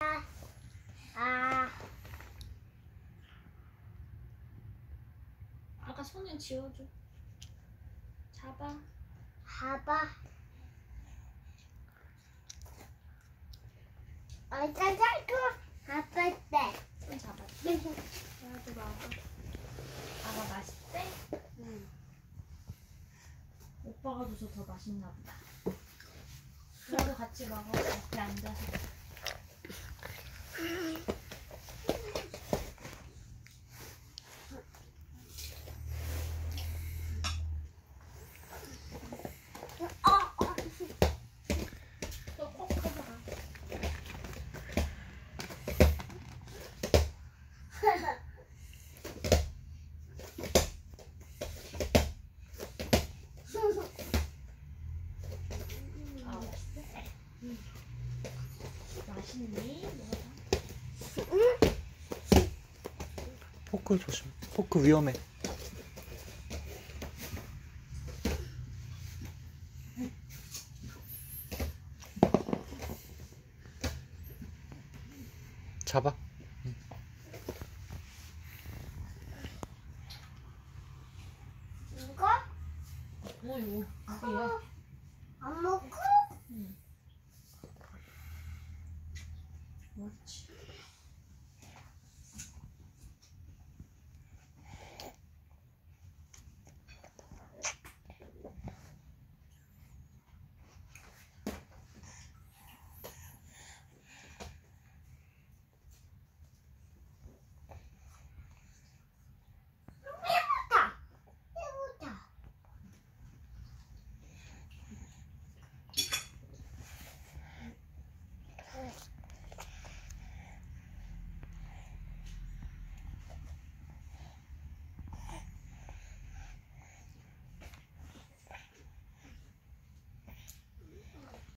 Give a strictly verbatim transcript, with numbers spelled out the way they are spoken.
아. 아까 손을 지워줘. 잡아. 봐봐. 어, 짜장고 아빠 때. 손 잡았지? 나도 먹어. 아가 맛있대? 응. 오빠가 줘서 더 맛있나 보다. 너도 같이 먹어. 옆에 앉아서. 또콕 가져가. 아, 맛있어? 응. 맛있니? 먹어봐. 포크 조심. 포크 위험해. 잡아. 이거? 어, 이거. 이거야. 안 먹고? 응. 옳지.